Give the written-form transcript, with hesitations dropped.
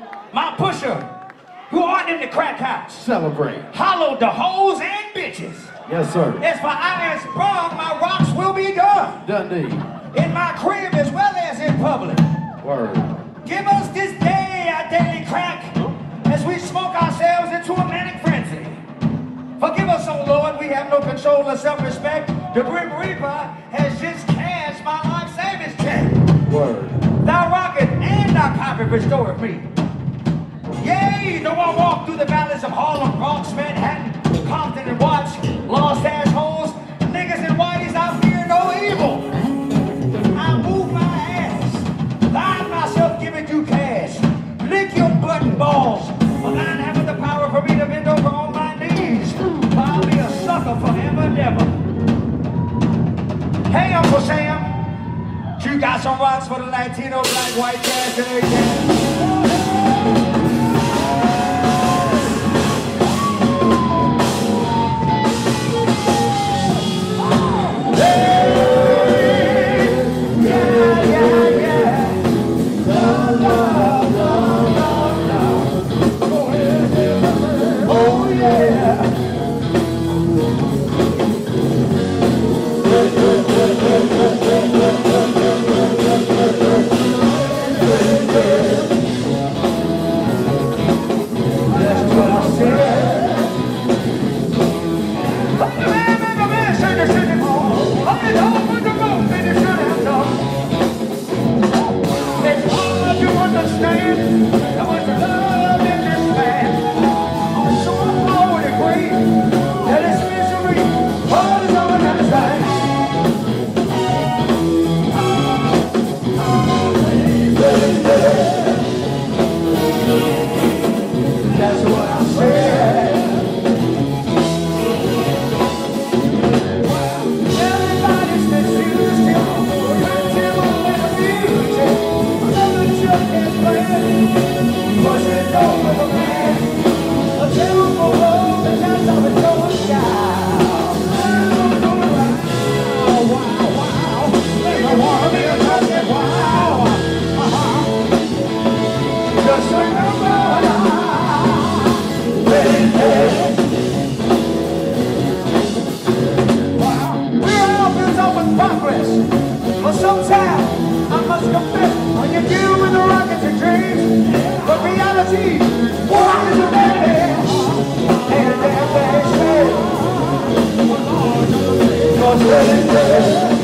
My pusher, who aren't in the crack house. Celebrate. Hollowed the hoes and bitches. Yes, sir. As for I as sprung, my rocks will be done. Dundee. In my crib as well as in public. Word. Give us this day our daily crack as we smoke ourselves into a manic frenzy. Forgive us, O Lord, we have no control or self-respect. The Grim Reaper has just cashed my life savings check. Word. Thou rocket and thy carpet restoreth me. Yea, though I walk through the valleys of Harlem, Bronx, Manhattan, Compton, and Watts, lost assholes, niggas and whiteys, I fear no evil. I move my ass, line myself giving you cash, lick your button balls, but thine having the power for me to bend over on my knees. I'll be a sucker forever and ever. Hey, Uncle Sam, you got some rocks for the Latino, black, white, trash, and everything. Cause